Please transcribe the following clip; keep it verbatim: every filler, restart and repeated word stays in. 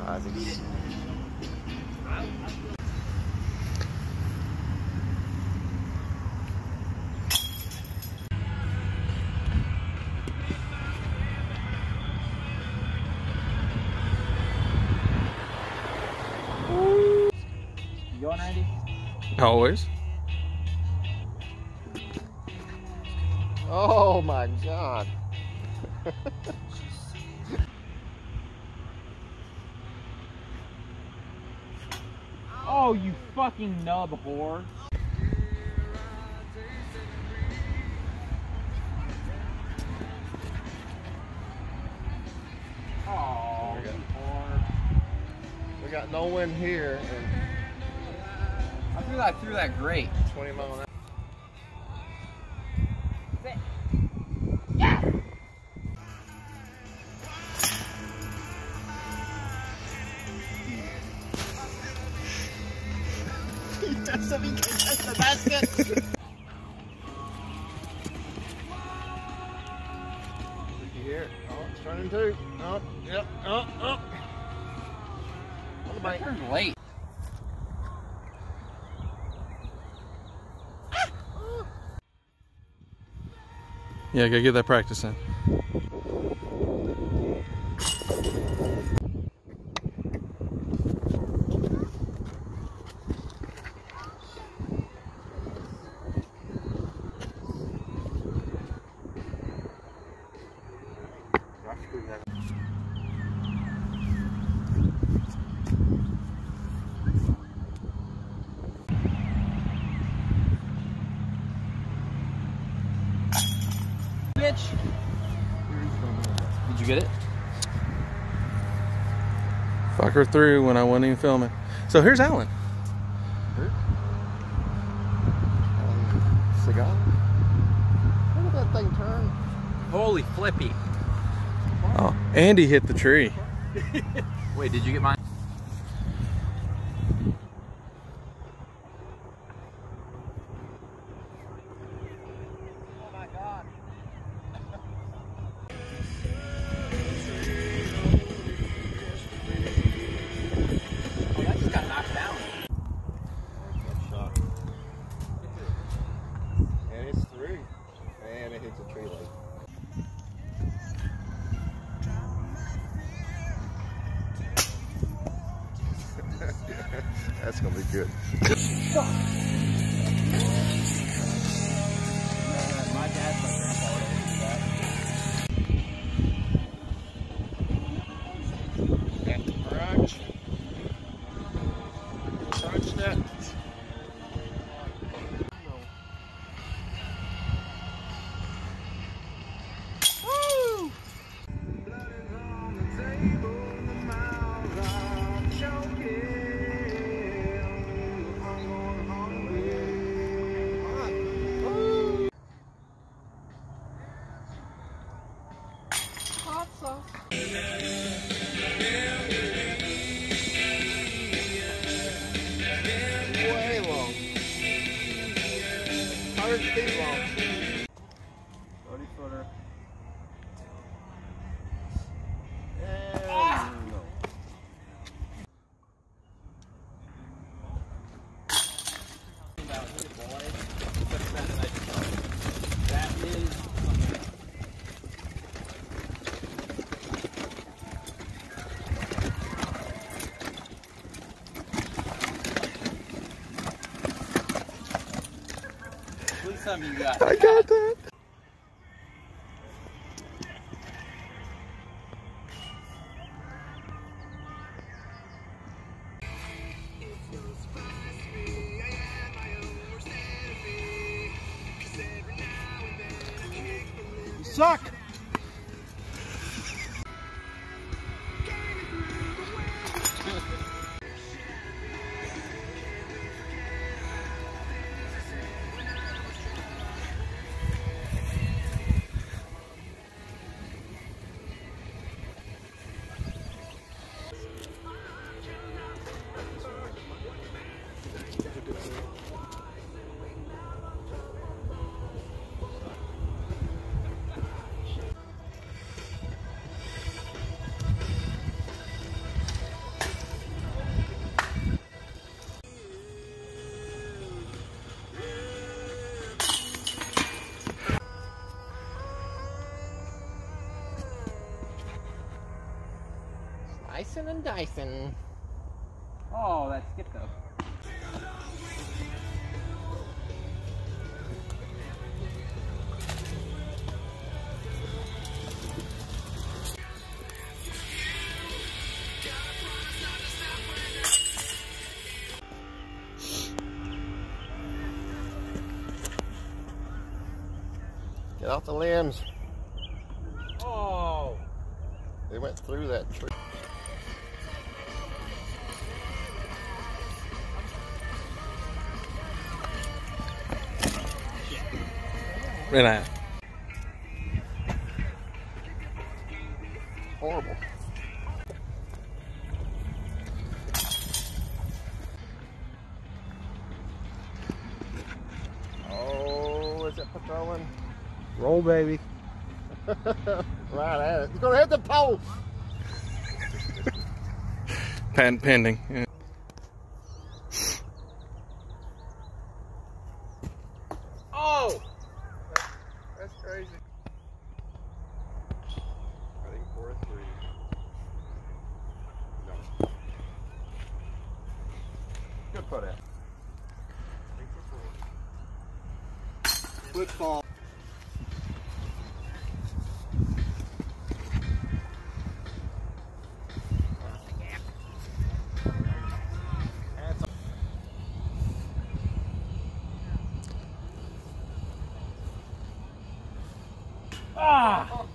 surprises. You going, Randy? Always. Oh my God. Oh, you fucking nub whore. Oh, we, got, whore. we got no wind here and I feel like I threw that great. twenty mile an hour. Yeah! That's so he can touch the basket. You hear it? Oh, it's turning two. Oh, yep. Oh, oh. That turned late. Yeah, gotta get that practice in. Bitch. Did you get it? Fuck her through when I wasn't even filming. So here's Alan. Um, cigar? Look at that thing turn. Holy flippy. Oh, Andy hit the tree. Wait, did you get mine? Oh my God. Oh, that just got knocked down. Good shot. And it's through. And it hits a tree leg. That's gonna be good. My dad's my grandpa would always do that. Got the crunch. Crunch that. Woo! Hot sauce. Way long. one hundred feet long. thirty footer. And Ah! no. That is. Please tell me you got it. I got that. You suck! Slicing and dicing. Oh, that skipped though. Get off the limbs. Oh. They went through that tree. And I. Horrible. Oh, is it patrolling? Roll, baby. Right at it. It's gonna hit the pole. Patent pending. Yeah. Oh! That's crazy. Ready for a three. No. Good put out. Football. Ah!